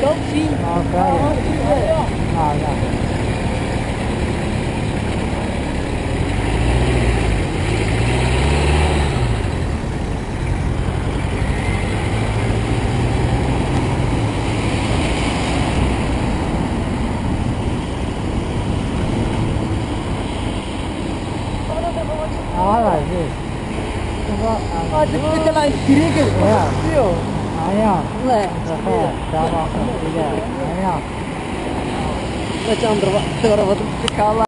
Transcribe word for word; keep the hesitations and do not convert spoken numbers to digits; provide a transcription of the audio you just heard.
Dolphin. Okay. Ah, yeah. All right, yes. Ah, kita lagi kiri ke? Ya. Yo. Ayah. Lah. Oke, dah masuk. Iya. Ayah. Macam berapa? Berapa tu kalah.